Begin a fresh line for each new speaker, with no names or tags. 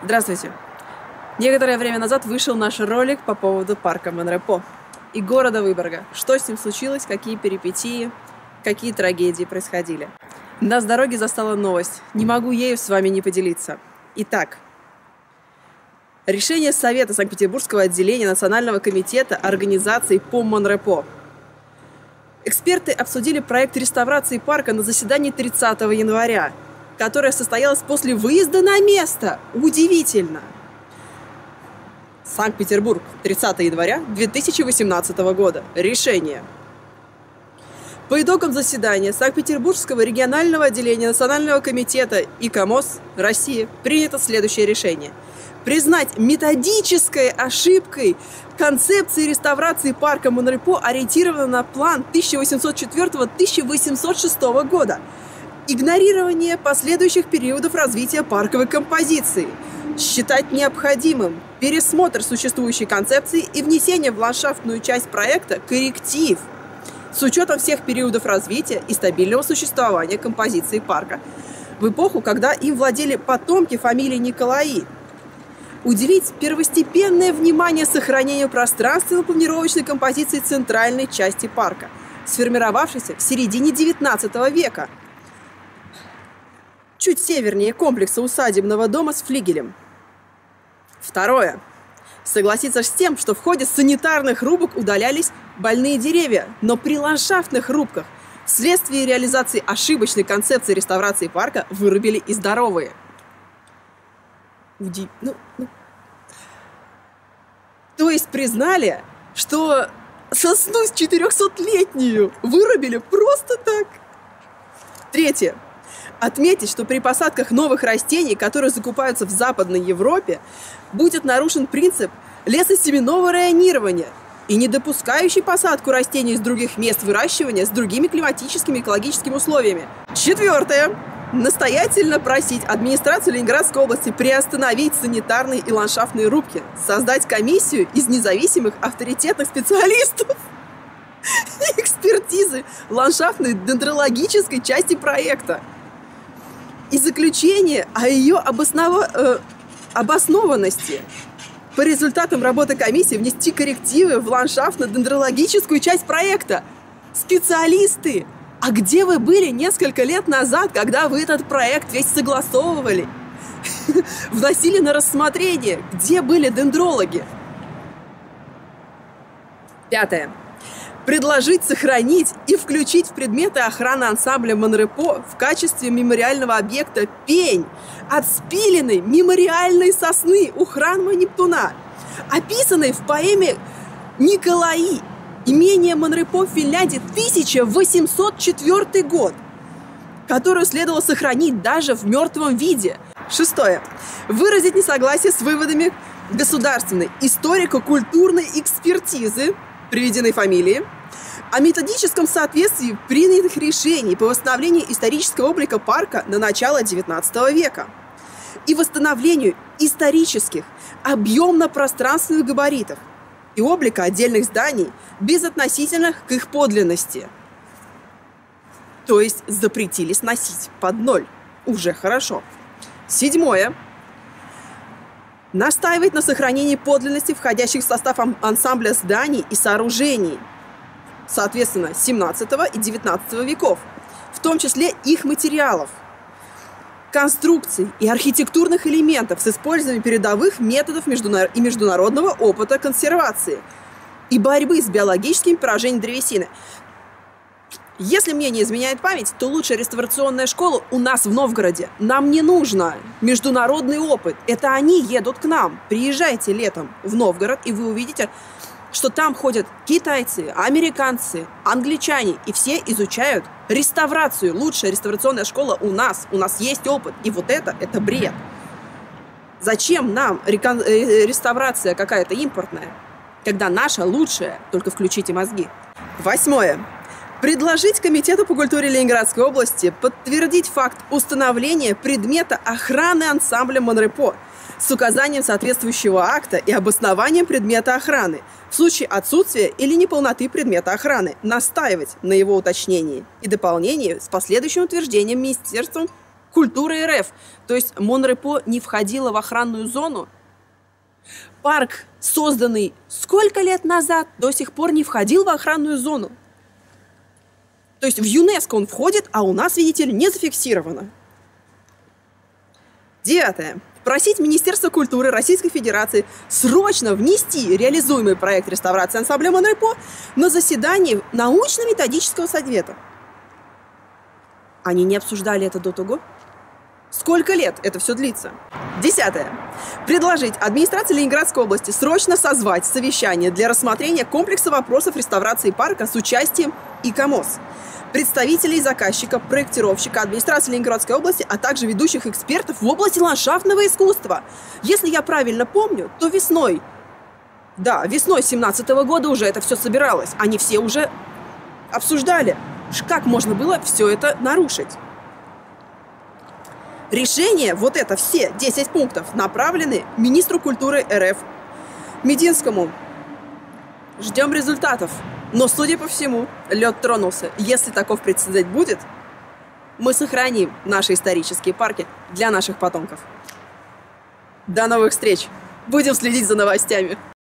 Здравствуйте! Некоторое время назад вышел наш ролик по поводу парка Монрепо и города Выборга. Что с ним случилось, какие перипетии, какие трагедии происходили. Нас с дороги застала новость. Не могу ею с вами не поделиться. Итак, решение Совета Санкт-Петербургского отделения Национального комитета организаций по Монрепо. Эксперты обсудили проект реставрации парка на заседании 30 января, которое состоялось после выезда на место. Удивительно! Санкт-Петербург, 30 января 2018 года. Решение. По итогам заседания Санкт-Петербургского регионального отделения Национального комитета и КАМОЗ России принято следующее решение. Признать методической ошибкой концепции реставрации парка Монрепо, ориентированной на план 1804-1806 года. Игнорирование последующих периодов развития парковой композиции. Считать необходимым пересмотр существующей концепции и внесение в ландшафтную часть проекта корректив с учетом всех периодов развития и стабильного существования композиции парка в эпоху, когда им владели потомки фамилии Николаи. Уделить первостепенное внимание сохранению пространственно-планировочной композиции центральной части парка, сформировавшейся в середине XIX века, чуть севернее комплекса усадебного дома с флигелем. Второе. Согласиться с тем, что в ходе санитарных рубок удалялись больные деревья, но при ландшафтных рубках вследствие реализации ошибочной концепции реставрации парка вырубили и здоровые. То есть признали, что сосну 400-летнюю вырубили просто так. Третье. Отметить, что при посадках новых растений, которые закупаются в Западной Европе, будет нарушен принцип лесосеменного районирования и не допускающий посадку растений из других мест выращивания с другими климатическими и экологическими условиями. Четвертое. Настоятельно просить администрацию Ленинградской области приостановить санитарные и ландшафтные рубки, создать комиссию из независимых авторитетных специалистов и экспертизы ландшафтной дендрологической части проекта. И заключение о ее обоснованности. По результатам работы комиссии внести коррективы в ландшафтно-дендрологическую часть проекта. Специалисты! А где вы были несколько лет назад, когда вы этот проект весь согласовывали? Вносили на рассмотрение? Где были дендрологи? Пятое. Предложить сохранить и включить в предметы охраны ансамбля Монрепо в качестве мемориального объекта пень от спиленной мемориальной сосны у храма Нептуна, описанной в поэме Николаи «Имение Монрепо в Финляндии», 1804 год, которую следовало сохранить даже в мертвом виде. Шестое. Выразить несогласие с выводами государственной историко-культурной экспертизы приведенной фамилии о методическом соответствии принятых решений по восстановлению исторического облика парка на начало XIX века и восстановлению исторических объемно-пространственных габаритов и облика отдельных зданий безотносительно к их подлинности. То есть запретили сносить под ноль. Уже хорошо. Седьмое. Настаивать на сохранении подлинности входящих в состав ансамбля зданий и сооружений, соответственно, 17 и 19 веков, в том числе их материалов, конструкций и архитектурных элементов с использованием передовых методов и международного опыта консервации и борьбы с биологическими поражениями древесины. Если мне не изменяет память, то лучшая реставрационная школа у нас в Новгороде. Нам не нужно международный опыт. Это они едут к нам. Приезжайте летом в Новгород, и вы увидите, что там ходят китайцы, американцы, англичане, и все изучают реставрацию. Лучшая реставрационная школа у нас. У нас есть опыт. И вот это бред. Зачем нам реставрация какая-то импортная, когда наша лучшая? Только включите мозги. Восьмое. Предложить Комитету по культуре Ленинградской области подтвердить факт установления предмета охраны ансамбля Монрепо с указанием соответствующего акта и обоснованием предмета охраны. В случае отсутствия или неполноты предмета охраны настаивать на его уточнении и дополнении с последующим утверждением Министерством культуры РФ. То есть Монрепо не входила в охранную зону. Парк, созданный сколько лет назад, до сих пор не входил в охранную зону. То есть в ЮНЕСКО он входит, а у нас, видите ли, не зафиксировано. 9. Просить Министерство культуры Российской Федерации срочно внести реализуемый проект реставрации ансамбля Монрепо на заседание научно-методического совета. Они не обсуждали это до того. Сколько лет это все длится? 10. Предложить администрации Ленинградской области срочно созвать совещание для рассмотрения комплекса вопросов реставрации парка с участием ИКОМОС, представителей заказчика, проектировщика, администрации Ленинградской области, а также ведущих экспертов в области ландшафтного искусства. Если я правильно помню, то весной 2017 года уже это все собиралось. Они все уже обсуждали, как можно было все это нарушить. Решение, вот это все 10 пунктов, направлены министру культуры РФ Мединскому. Ждем результатов. Но, судя по всему, лед тронулся. Если таков прецедент будет, мы сохраним наши исторические парки для наших потомков. До новых встреч! Будем следить за новостями.